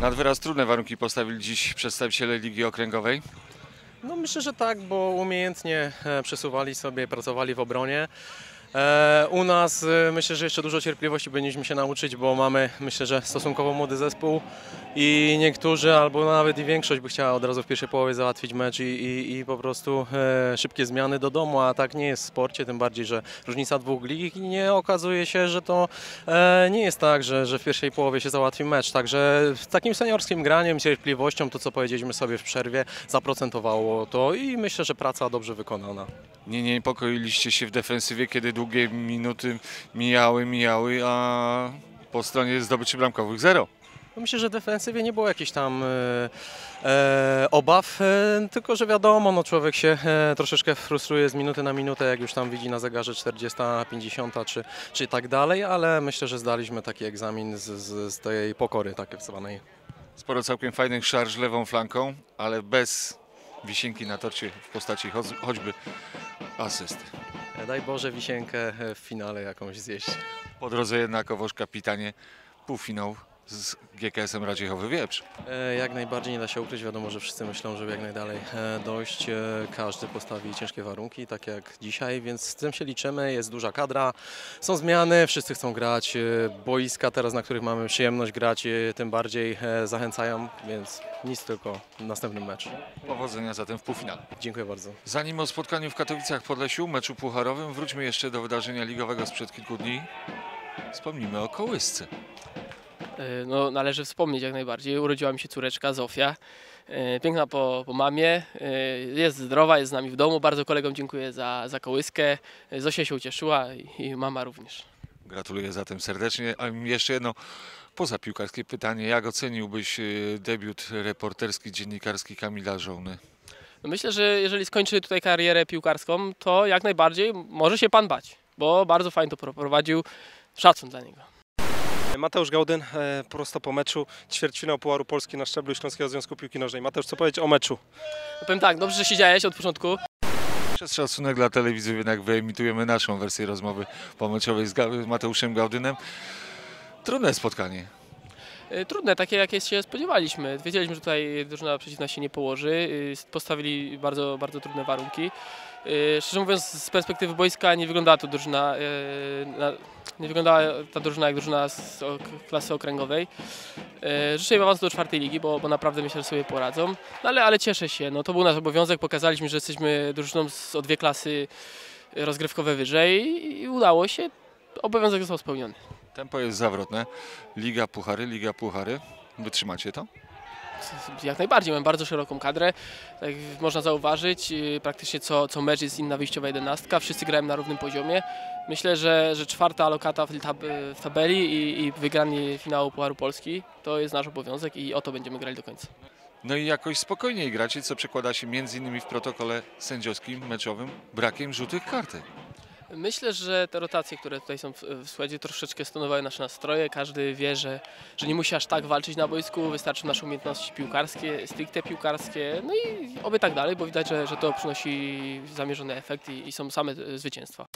Nad wyraz trudne warunki postawili dziś przedstawiciele Ligi Okręgowej. No myślę, że tak, bo umiejętnie przesuwali sobie, pracowali w obronie. U nas myślę, że jeszcze dużo cierpliwości powinniśmy się nauczyć, bo mamy, myślę, że stosunkowo młody zespół i niektórzy albo nawet i większość by chciała od razu w pierwszej połowie załatwić mecz i po prostu szybkie zmiany do domu, a tak nie jest w sporcie, tym bardziej, że różnica dwóch lig i nie okazuje się, że to nie jest tak, że w pierwszej połowie się załatwi mecz, także z takim seniorskim graniem, cierpliwością, to co powiedzieliśmy sobie w przerwie, zaprocentowało to i myślę, że praca dobrze wykonana. Nie niepokoiliście się w defensywie, kiedy długie minuty mijały, a po stronie zdobyczy bramkowych 0. No myślę, że w defensywie nie było jakichś tam obaw, tylko że wiadomo, no człowiek się troszeczkę frustruje z minuty na minutę, jak już tam widzi na zegarze 40, 50 czy tak dalej, ale myślę, że zdaliśmy taki egzamin z tej pokory tak zwanej. Sporo całkiem fajnych szarż lewą flanką, ale bez wisienki na torcie w postaci choćby asysty. Daj Boże wisienkę w finale jakąś zjeść. Po drodze jednakowoż kapitanie półfinał z GKS-em Radziechowy Wieprz. Jak najbardziej nie da się ukryć, wiadomo, że wszyscy myślą, żeby jak najdalej dojść. Każdy postawi ciężkie warunki, tak jak dzisiaj, więc z tym się liczymy. Jest duża kadra, są zmiany, wszyscy chcą grać. Boiska teraz, na których mamy przyjemność grać, tym bardziej zachęcają, więc nic, tylko następny mecz. Powodzenia zatem w półfinale. Dziękuję bardzo. Zanim o spotkaniu w Katowicach Podlesiu, meczu pucharowym, wróćmy jeszcze do wydarzenia ligowego sprzed kilku dni. Wspomnimy o kołysce. No, należy wspomnieć jak najbardziej. Urodziła mi się córeczka Zofia. Piękna po mamie. Jest zdrowa, jest z nami w domu. Bardzo kolegom dziękuję za kołyskę. Zosia się ucieszyła i mama również. Gratuluję zatem serdecznie. A jeszcze jedno pozapiłkarskie pytanie. Jak oceniłbyś debiut reporterski, dziennikarski Kamila Żołny? No myślę, że jeżeli skończy tutaj karierę piłkarską, to jak najbardziej może się pan bać, bo bardzo fajnie to prowadził. Szacun dla niego. Mateusz Gałdyn, prosto po meczu, ćwierćfinał Pucharu Polski na szczeblu Śląskiego Związku Piłki Nożnej. Mateusz, co powiedzieć o meczu? No powiem tak, dobrze, że siedziałeś od początku. Przez szacunek dla telewidzów jednak wyemitujemy naszą wersję rozmowy pomeczowej z Mateuszem Gałdynem. Trudne spotkanie. Trudne, takie jakie się spodziewaliśmy. Wiedzieliśmy, że tutaj drużyna przeciwna się nie położy. Postawili bardzo, bardzo trudne warunki. Szczerze mówiąc, z perspektywy boiska nie wyglądała to drużyna, nie wyglądała ta drużyna jak drużyna z klasy okręgowej. Życzę im awansu do 4. ligi, bo naprawdę myślę, że sobie poradzą. No ale cieszę się, no, to był nasz obowiązek. Pokazaliśmy, że jesteśmy drużyną o 2 klasy rozgrywkowe wyżej i udało się. Obowiązek został spełniony. Tempo jest zawrotne. Liga, puchary. Wytrzymacie to? Jak najbardziej, mamy bardzo szeroką kadrę, tak jak można zauważyć, praktycznie co mecz jest inna wyjściowa 11, wszyscy grają na równym poziomie. Myślę, że 4. lokata w tabeli i wygranie finału Pucharu Polski to jest nasz obowiązek i o to będziemy grali do końca. No i jakoś spokojniej gracie, co przekłada się m.in. w protokole sędziowskim, meczowym, brakiem żółtych kartek. Myślę, że te rotacje, które tutaj są w składzie, troszeczkę stonowały nasze nastroje. Każdy wie, że nie musi aż tak walczyć na boisku, wystarczy nasze umiejętności piłkarskie, stricte piłkarskie, no i oby tak dalej, bo widać, że to przynosi zamierzony efekt i są same zwycięstwa.